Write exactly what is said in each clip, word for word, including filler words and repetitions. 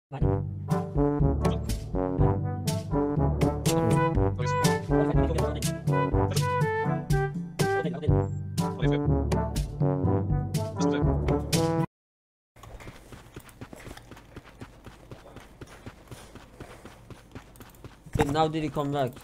Now did he come back?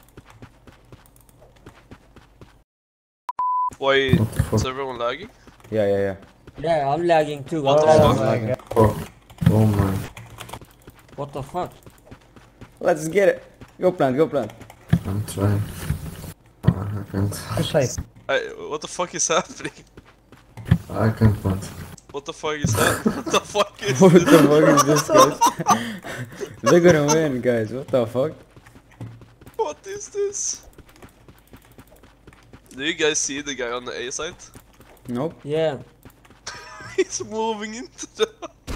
Why is everyone lagging? Yeah, yeah, yeah. Yeah, I'm lagging too. What the Oh, fuck? Lagging. Oh, oh man. what the fuck? Let's get it. Go plant, go plant. I'm trying. Oh, I can't. I, what the fuck is happening? I can't plant. What the fuck is that? What the fuck is What this? the fuck is this, guys? They're gonna win, guys. What the fuck? What is this? Do you guys see the guy on the A side? Nope. Yeah. He's moving into the...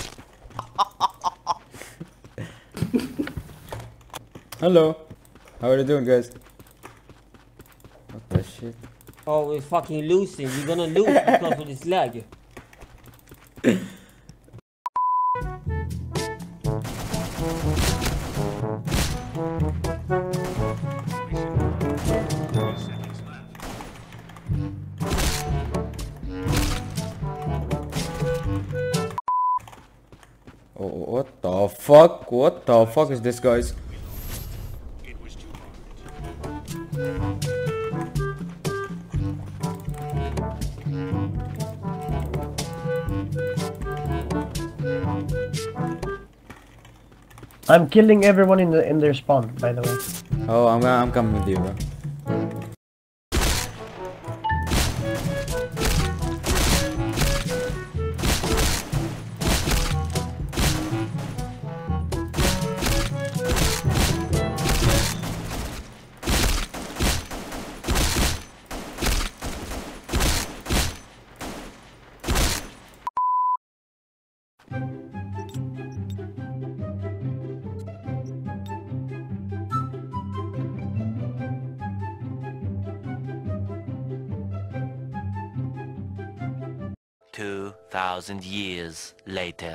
Hello. How are you doing, guys? What the shit? Oh, we're fucking losing. We're gonna lose because of this lag. Oh, what the fuck? What the fuck is this, guys? I'm killing everyone in the in their spawn, by the way. Oh, I'm I'm coming with you, bro. Two thousand years later.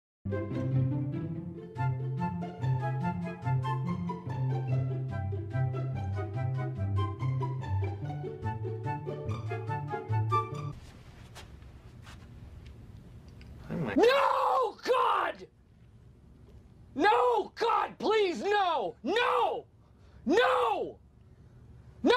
No, God! No, God, please, no! No! No! No!